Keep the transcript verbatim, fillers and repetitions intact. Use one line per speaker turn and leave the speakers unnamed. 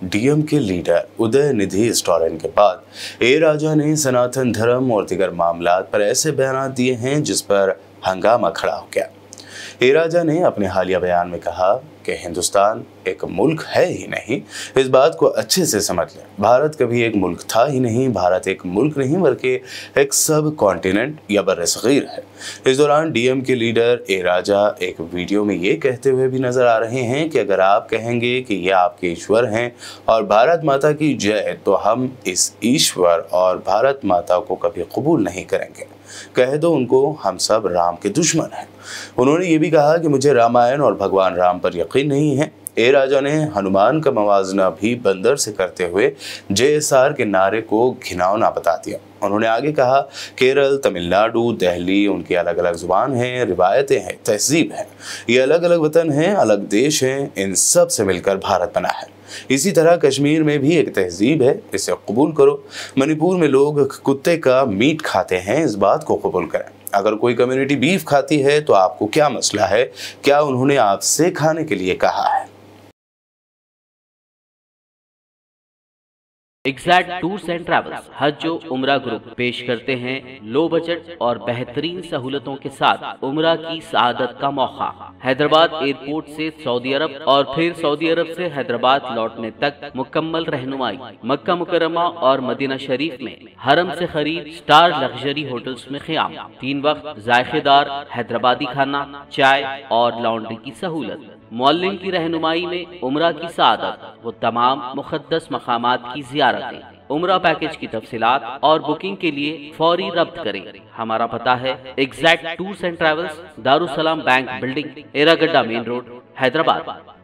DMK leader Udhayanidhi Stalin के बाद ए राजा ने सनातन धर्म और दीगर मामलात पर ऐसे बयान दिए हैं जिस पर हंगामा खड़ा हो गया। ए राजा ने अपने हालिया बयान में कहा कि हिंदुस्तान एक मुल्क है ही नहीं। इस बात को अच्छे से समझ लें, भारत कभी एक मुल्क था ही नहीं। भारत एक मुल्क नहीं बल्कि एक सब कॉन्टिनेंट या बर्र-ए-सग़ीर है। इस दौरान डीएम के लीडर ए राजा एक वीडियो में ये कहते हुए भी नजर आ रहे हैं कि अगर आप कहेंगे कि ये आपके ईश्वर हैं और भारत माता की जय, तो हम इस ईश्वर और भारत माता को कभी कबूल नहीं करेंगे। कह दो उनको हम सब राम के दुश्मन हैं। उन्होंने ये भी कहा कि मुझे रामायण और भगवान राम पर यकीन नहीं है। ए राजा ने हनुमान का मवाजना भी बंदर से करते हुए जेएसआर के नारे को घिनौना बता दिया। उन्होंने आगे कहा, केरल, तमिलनाडु, दिल्ली, उनकी अलग अलग जुबान हैं, रिवायतें हैं, तहजीब है। ये अलग अलग वतन हैं, अलग देश हैं, इन सब से मिलकर भारत बना है। इसी तरह कश्मीर में भी एक तहजीब है, इसे कबूल करो। मणिपुर में लोग कुत्ते का मीट खाते हैं, इस बात को कबूल करें। अगर कोई कम्युनिटी बीफ खाती है तो आपको क्या मसला है? क्या उन्होंने आपसे खाने के लिए कहा है?
एग्जैक्ट टूर्स एंड ट्रैवल्स हज व उम्रा ग्रुप पेश करते हैं लो बजट और बेहतरीन सहूलतों के साथ उम्रा की सआदत का मौका। हैदराबाद एयरपोर्ट से सऊदी अरब और फिर सऊदी अरब से हैदराबाद लौटने तक मुकम्मल रहनुमाई। मक्का मुकर्रमा और मदीना शरीफ में हरम से खरीद स्टार लग्जरी होटल्स में क़याम। तीन वक्त जायकेदार हैदराबादी खाना, चाय और लॉन्ड्री की सहूलत। मुअल्लिम की रहनुमाई में उम्रा की सआदत वो तमाम मुक़द्दस मकामात की ज़ियारतें। उम्रा पैकेज की तफसीलात और बुकिंग के लिए फौरी रब्त करें। हमारा पता है exact tours and travels, Darussalam bank building, Erragadda main road, Hyderabad.